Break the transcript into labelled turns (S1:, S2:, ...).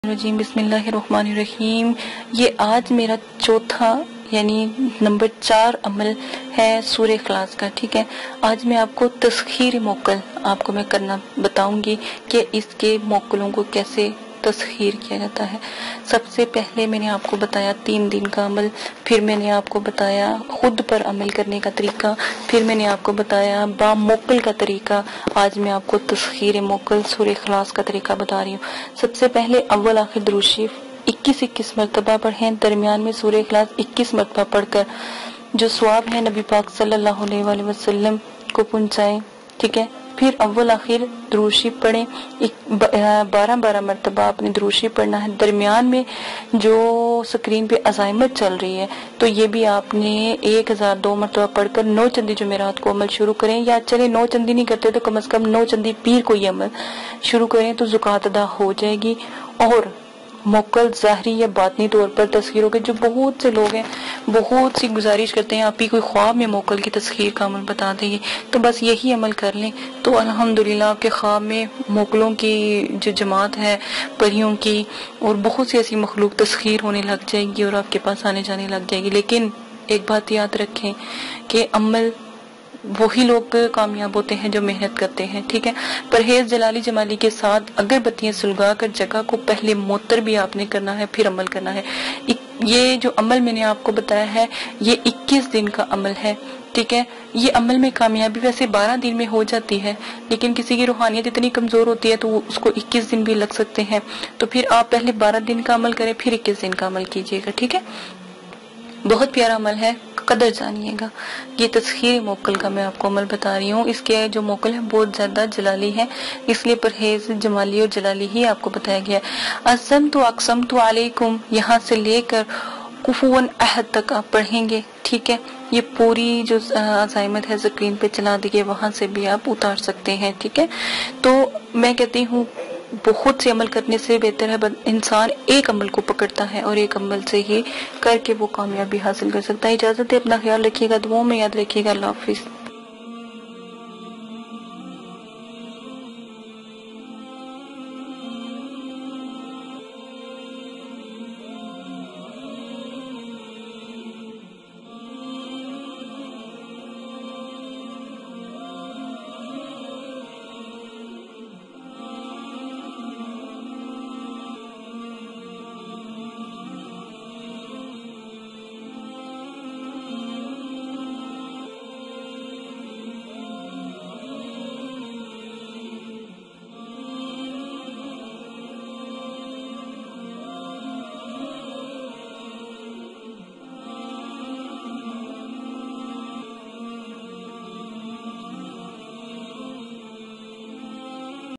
S1: الرجیم بسم اللہ الرحمن الرحیم۔ یہ آج میرا چوتھا یعنی نمبر 4 عمل ہے سورہ اخلاص کا، ٹھیک ہے۔ آج میں آپ کو تسخیر موکل آپ کو میں کرنا بتاؤں گی کہ اس کے موکلوں کو کیسے تسخیر کیا جاتا ہے۔ سب سے پہلے میں نے آپ کو بتایا 3 دن کا عمل، پھر میں نے آپ کو بتایا خود پر عمل کرنے کا طریقہ، پھر میں نے آپ کو بتایا با موکل کا طریقہ۔ آج میں آپ کو تسخیر موکل سورہ اخلاص کا طریقہ بتا رہی ہوں۔ سب سے پہلے اول آخر درود شریف 21 مرتبہ پڑھیں، درمیان میں سورہ اخلاص 21 مرتبہ پڑھ کر جو ثواب ہے نبی پاک صلی اللہ علیہ وآلہ وسلم کو پہنچائیں، ٹھیک ہے۔ پھر اول آخر درود شریف پڑھیں، 12 مرتبہ آپ نے درود شریف پڑھنا ہے۔ درمیان میں جو سکرین پہ عزائمت چل رہی ہے تو یہ بھی آپ نے 1002 مرتبہ پڑھ کر 9 چندی جمعرات کو عمل شروع کریں، یا چلے 9 چندی نہیں کرتے تو کم از کم 9 چندی پیر کو یہ عمل شروع کریں تو زکوٰۃ ادا ہو جائے گی۔ اور موکل ظاہری یا باطنی طور پر تسخیر ہوگی۔ جو بہت سے لوگ ہیں بہت سی گزارش کرتے ہیں آپ ہی کوئی خواب میں موکل کی تسخیر کا عمل بتا دیں، تو بس یہی عمل کر لیں تو الحمدللہ آپ کے خواب میں موکلوں کی جو جماعت ہے پریوں کی اور بہت سی ایسی مخلوق تسخیر ہونے لگ جائے گی اور آپ کے پاس آنے جانے لگ جائے گی۔ لیکن ایک بات یاد رکھیں کہ عمل وہی لوگ کامیاب ہوتے ہیں جو محنت کرتے ہیں، ٹھیک ہے۔ پرہیز جلالی جمالی کے ساتھ اگر بتیاں سلگا کر جگہ کو پہلے معطر بھی آپ نے کرنا ہے، پھر عمل کرنا ہے۔ یہ جو عمل میں نے آپ کو بتایا ہے یہ 21 دن کا عمل ہے، ٹھیک ہے۔ یہ عمل میں کامیابی ویسے 12 دن میں ہو جاتی ہے، لیکن کسی کی روحانیت اتنی کمزور ہوتی ہے تو اس کو 21 دن بھی لگ سکتے ہیں، تو پھر آپ پہلے 12 دن کا عمل کریں پھر 21 دن کا عمل کیجیے گا، ٹھیک ہے۔ بہت پیارا عمل ہے، قدر جانیے گا۔ یہ تسخیر موکل کا میں آپ کو عمل بتا رہی ہوں۔ اس کے جو موکل ہے بہت زیادہ جلالی ہے، اس لیے پرہیز جمالی اور جلالی ہی آپ کو بتایا گیا ہے۔ عزمت و اقسمت علیکم یہاں سے لے کر کفوا احد تک آپ پڑھیں گے، ٹھیک ہے۔ یہ پوری جو عزائمت ہے سکرین پہ چلا دیے، وہاں سے بھی آپ اتار سکتے ہیں، ٹھیک ہے۔ تو میں کہتی ہوں بہت سے عمل کرنے سے بہتر ہے انسان ایک عمل کو پکڑتا ہے اور ایک عمل سے ہی کر کے وہ کامیابی حاصل کر سکتا ہے۔ اجازت ہے، اپنا خیال رکھیے گا، دعاؤں میں یاد رکھیے گا۔ اللہ حافظ۔